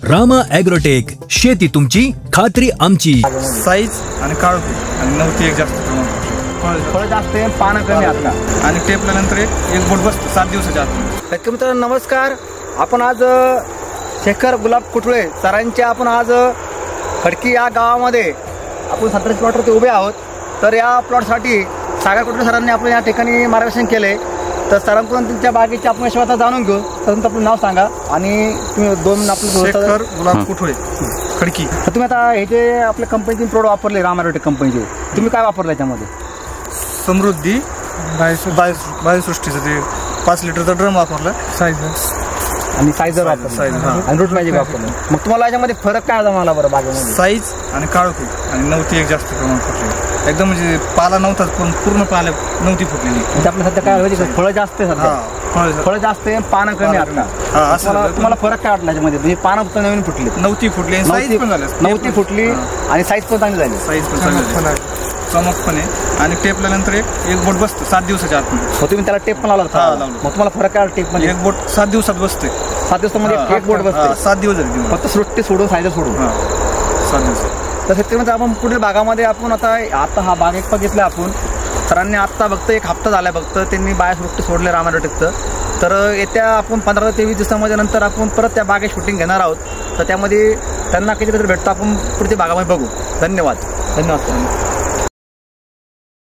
Rama agrotech, शेती तुमची खात्री आमची। साईज आणि काळोखी आणि नव्हती एक जास्त प्रमाण फळ जास्त आहे, पानं कमी आता आणि टेपल्यानंतर एक बोट बसतो 7 दिवसाच्या आत। शेतकरी मित्रांनो नमस्कार। आपण आज शेखर गुलाब कुटुळे सरांच्या आपण आज खडकी या गावामध्ये आपण संत्र्याच्या प्लॉटवरती उभे आहोत। तर या प्लॉटसाठी सागर कुटुळे सरांनी आपण या ठिकाणी मार्गदर्शन केले। तर सरांकडून तुमच्या बागेची आपण विषय जाणून घेऊ। तर तुमचं आपलं नाव सांगा आणि तुम्ही दोन आपलं शेखर गुलाब कुटुळे खडकी। तर तुम्ही आता हे जे आपल्या कंपनीचे प्रोडक्ट वापरले रामा ॲग्रोटेक कंपनीचे, तुम्ही काय वापरलं त्याच्यामध्ये? समृद्धी बायोसृष्टीचं ते 5 लिटरचा ड्रम वापरला, आणि सायझर वापरलं आणि रूट मॅजिक वापरलं। मग तुम्हाला याच्यामध्ये फरक काय आला मला बरं बागेमध्ये? साईज आणि काळोखी आणि नव्हती एक जास्त प्रमाण फुटलेली एकदम, म्हणजे पाला नव्हताच पण पूर्ण पाला नव्हती फुटलेली। म्हणजे आपल्या सध्या काय होईल, फळं जास्त आहे सध्या, फळं जास्त आहे, पानं कमी आता। तुम्हाला फरक काय वाटला याच्यामध्ये? म्हणजे पानं फक्त नवीन फुटली, नव्हती फुटली, साईज पण झाली, नव्हती फुटली आणि साईज पण चांगली झाली, साईज पण चांगली, चमक पण आहे आणि टेपल्यानंतर एक बोट बसतो 7 दिवसाच्या आत। मग तुम्ही त्याला टेप पण लावला? मग तुम्हाला फरक काय टेप मध्ये? एक बोट 7 दिवसात बसते, 7 दिवसामध्ये एक बोट बसते, 7 दिवस झाले फक्त सृष्टी सोडून सायझर सोडून 7 दिवस। तर शेतकरी आपण पुढील भागामध्ये आपण आता हा बाग एक बघितला आपण सरांनी आत्ता फक्त एक हप्ता झाला फक्त त्यांनी बायोसृष्टी सोडले रामा ॲग्रोटेकचं। तर येत्या आपण 15 ते 20 दिवसामध्ये नंतर आपण परत त्या बागेत शूटिंग घेणार आहोत। तर त्यामध्ये त्यांना कितीतरी भेटतो आपण पुढच्या भागामध्ये बघू। धन्यवाद।